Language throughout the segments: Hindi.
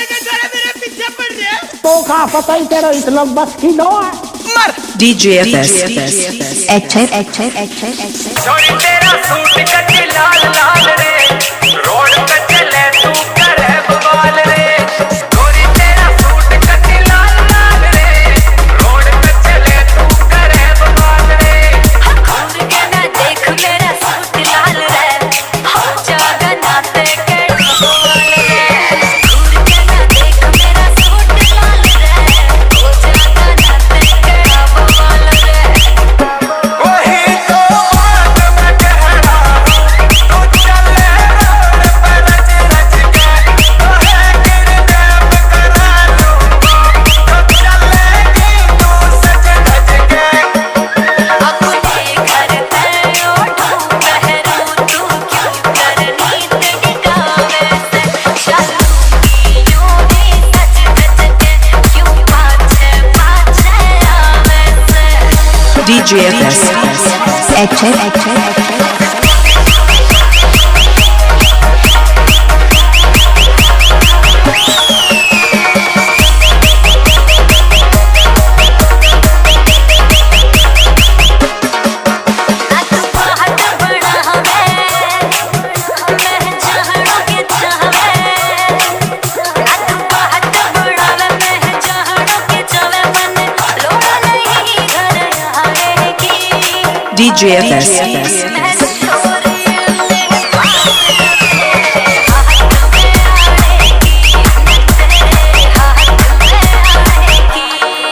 तो का पता ही तेरा इतना बस की लो मर DJ FS छोड़ी तेरा सूट कच्चे लाल लाल रे रोड पे चले तू करे बवाल रे छोड़ी तेरा सूट कच्चे लाल लाल रे रोड पे चले तू करे बवाल रे घूर के ना देख मेरा सूट लाल रे हो जागा नाते के बवाल रे घूर के ना देख मेरा सूट लाल रे हो जागा नाते के बवाल रे वही तो बात मैं कह रहा हूँ तू चले रोड पे रच रच के तो है किडनैप करा लूंगा तो चलेगी तू सच धज के अपने घर पे उठूं बहरूं तू क्यों करनी तेरी गावे से चलूंगी यूं ही सच धज के क्यों पाछे पाछे आवे से DJ FS तू बहुत बड़ा हवे मैं जहड़ों के चावे तू बहुत बड़ा वे मैं जहड़ों के चावे मन लोड़ा नहीं घर आएगी DJ FS मैं छोरी ले हाथ में आएगी तेरे हाथ में आएगी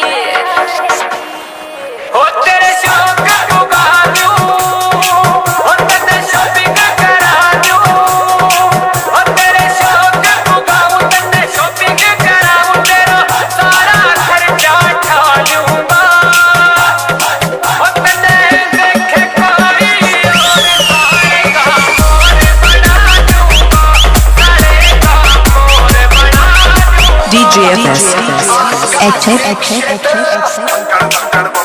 हो तेरे शौक पुगा दूं हो तेरे शॉपिंग करा दूं हो तेरे शौक पुगाऊं तेरे शॉपिंग कराऊं तेरा सारा खर्चा उठा लूंगा हो तेरे देखे कोई और सारे का मोर बना दूंगा सारे का मोर बना दूंगा DJ FS H